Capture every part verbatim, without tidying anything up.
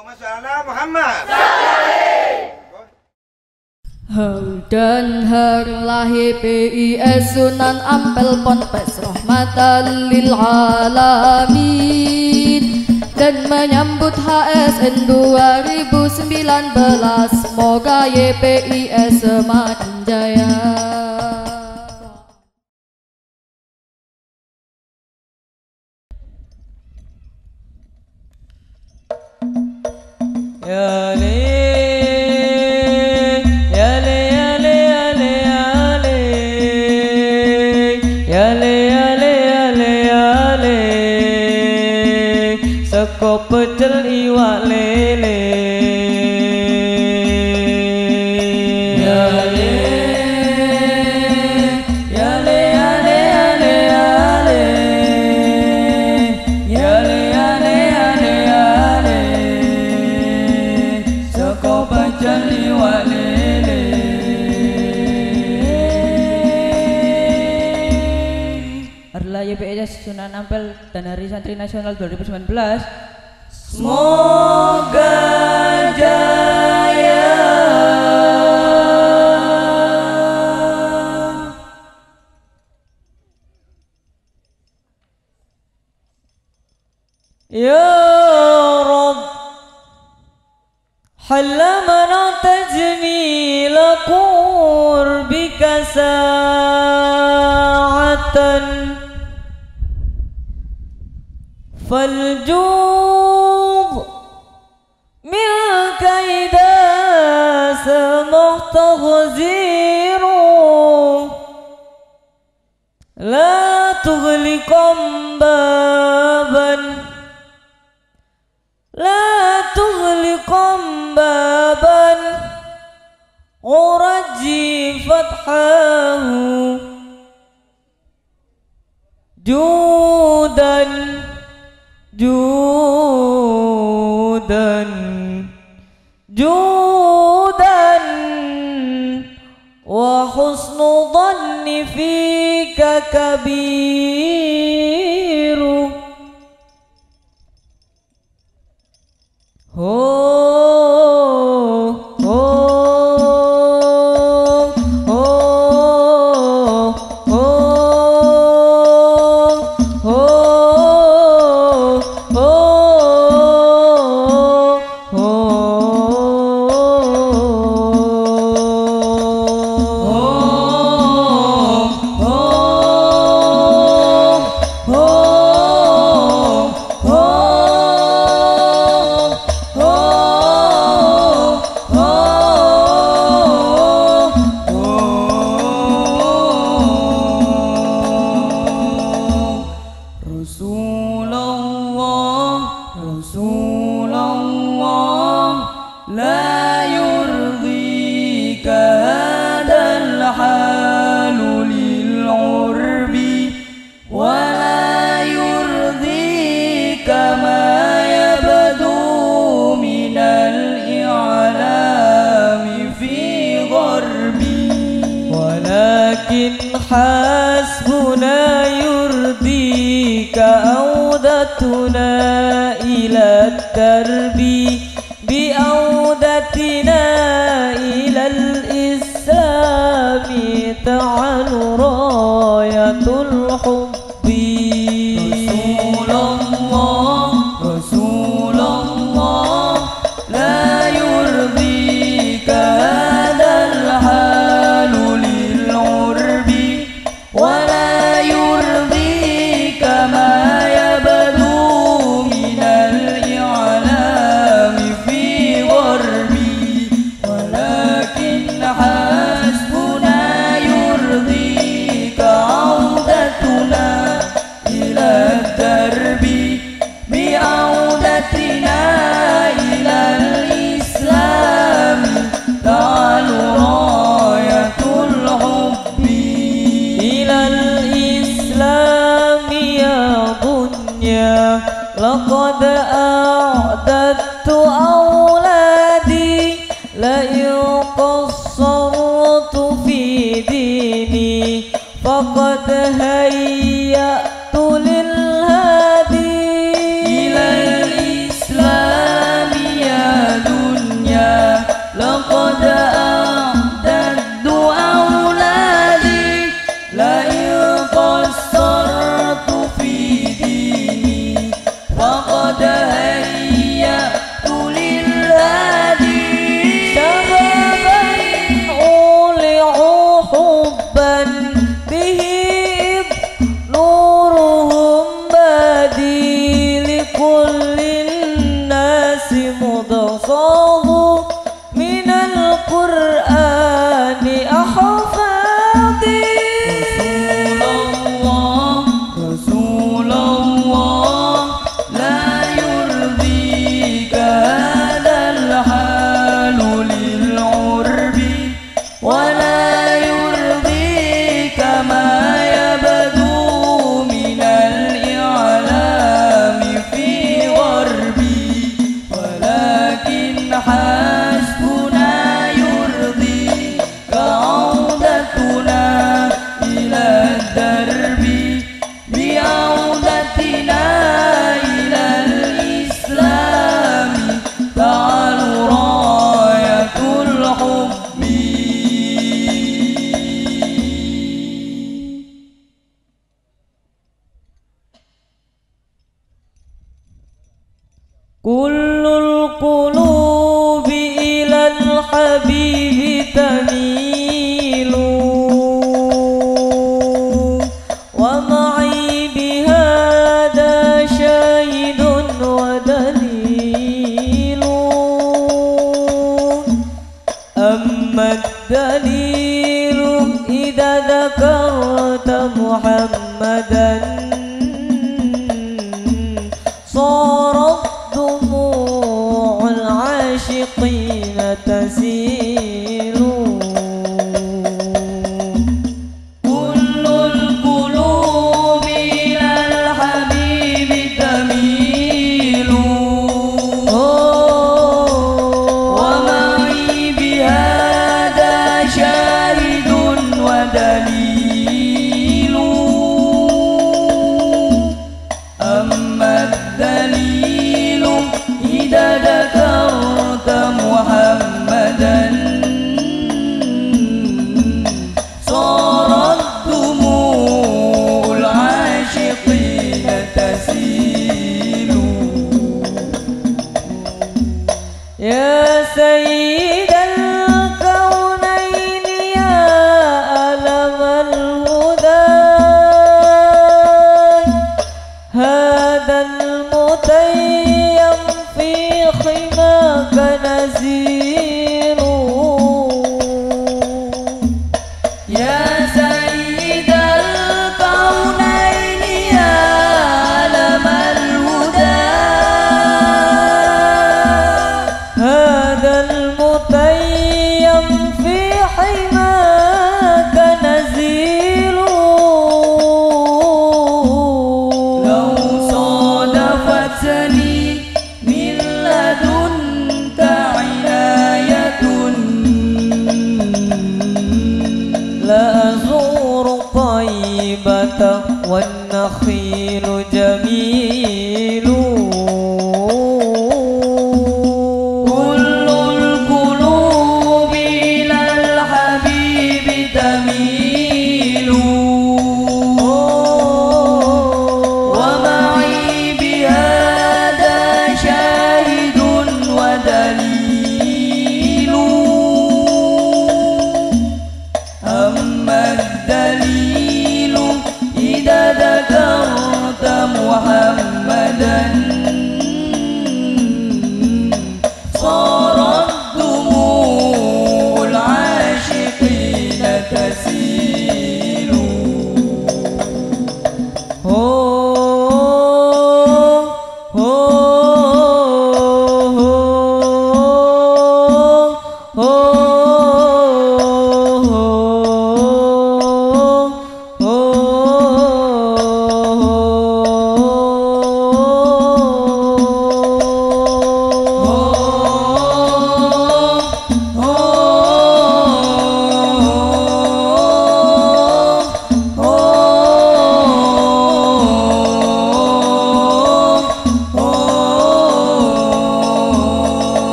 Allahumma sholli ala Muhammad. Dan harlahi P I S Sunan Ampel Ponpes rahmatan lil alamin, dan menyambut H S N dua ribu sembilan belas, semoga Y P I S semakin jaya. Ya le pecel iwak lele, ya le, ya le, ya le, ya le, ya le, ya le, ya le, ya le, seko pecel iwak lele. Hari Y P I S Sunan Ampel dan Hari Santri Nasional dua ribu sembilan belas. Semoga jaya. Ya Rabb, halamana tajmila qurbika sa'atan faljud منك إذا سمحت تغزير لا تغلق بابا لا تغلق بابا أرجي فتحه جودا جودا جودا وحسن ظن فيك كبير. هو حسبنا يرضيك عودتنا إلى الدرب بعودتنا إلى الإسلام تعال راية الحب. رسول الله رسول الله لا يرضيك هذا الحال للعرب ولا يرضيك ما يبدو من الإعلام في غربي، ولكن حسبنا يرضيك أقصاه من القرآن أحفادي رسول الله رسول الله لا يرضيك هذا الحال للعرب ولا يرضيك ما يبدو من الإعلام في غربي ولكن حسبنا يرضيك عودتنا إلى الدرب بعودتنا إلى الإسلام تعالوا راية الحب كل القلوب إلى الحبيب تميل ومعي بهذا شاهد ودليل أما الدليل إذا ذكرت محمدا صارت دموع العاشقين تسيل كل القلوب إلى الحبيب تميل ومعي بهذا شاهد ودليل أما الدليل إذا ذكرت محمدا صارت دموع العاشقين تسيل يا سيد الكونين يا ألم الهدى هذا المتيم في خماك نزيل يا سيد الكونين يا علم الهدى هذا المتيم في حماك نزيل لو صادفتني من لدنك عناية لأزور طيبة والنخيل جميل كل القلوب إلى الحبيب تميل ومعي بهذا شاهد ودليل أما الدليل إذا ذكرت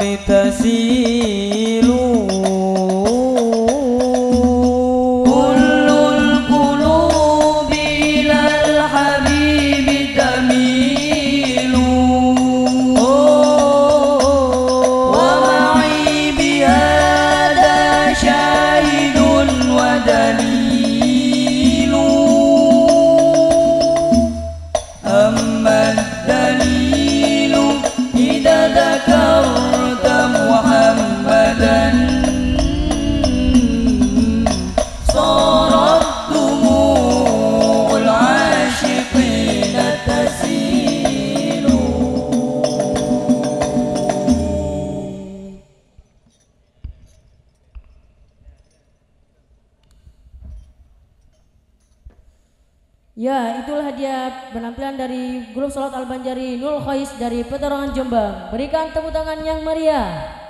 tasilu kullul qulubi ilal habibi tamilu wa ma'i bihada syahidun wa dalilu amma dalilu idza dzakarta muhammadan sarat dumu'ul ashiqina tasilu. Ya, itulah hadiah penampilan dari grup Salat Al-Banjari Nul Khais dari Peterangan Jombang. Berikan tepuk tangan yang meriah.